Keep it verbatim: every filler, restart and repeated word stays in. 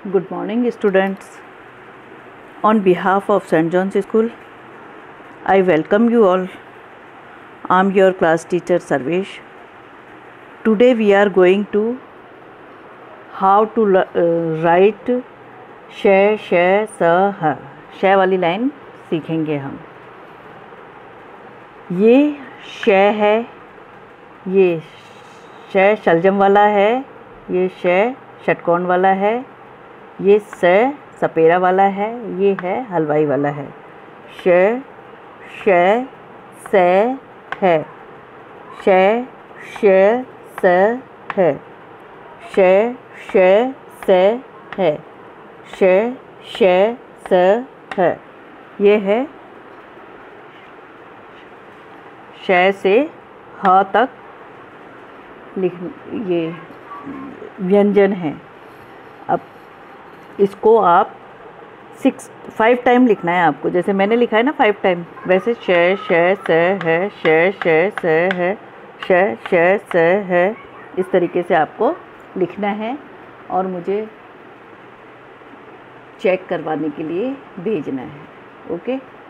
Good morning, students. On behalf of Saint John's School, I welcome you all. I am your class teacher Sarvesh. Today we are going to how to uh, write श श स ह श वाली line सीखेंगे हम। ये श है, ये श शलजम वाला है, ये श षटकोण वाला है, ये स सपेरा वाला है, ये है हलवाई वाला है। श श स है, श श स है, श श स है, श श स है। ये है श से ह तक लिख ये व्यंजन है। अब इसको आप सिक्स फाइव टाइम लिखना है आपको, जैसे मैंने लिखा है ना फाइव टाइम, वैसे श श स है, श श स है, श श स है, इस तरीके से आपको लिखना है और मुझे चेक करवाने के लिए भेजना है। ओके।